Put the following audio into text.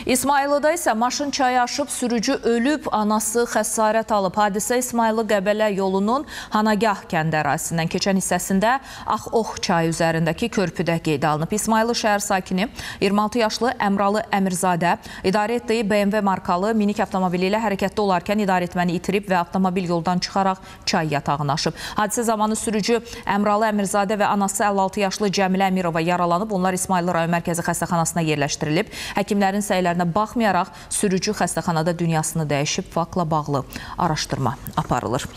İsmayılıda isə maşın çayı aşıb, sürücü ölüb, anası xəsarət alıb. Hadisə İsmayılı-Qəbələ yolunun Hanagah kəndi ərazisindən keçən hissəsində Ax-Ox çayı üzərindəki körpüdə qeydə alınıb. İsmayılı şəhər sakini 26 yaşlı Əmralı Əmirzadə idarə etdiyi BMW markalı minik avtomobili ilə hərəkətdə olarkən idarəetməni itirib və avtomobil yoldan çıxaraq çay yatağına aşıb. Hadisə zamanı sürücü Əmralı Əmirzadə və anası 56 yaşlı Cəmilə Əmirova yaralanıb. Onlar İsmayılı rayon mərkəzi xəstəxanasına yerləşdirilib. Həkimlərin səylərinə baxmayaraq sürücü xəstəxanada dünyasını dəyişib. Faktla bağlı araşdırma aparılır.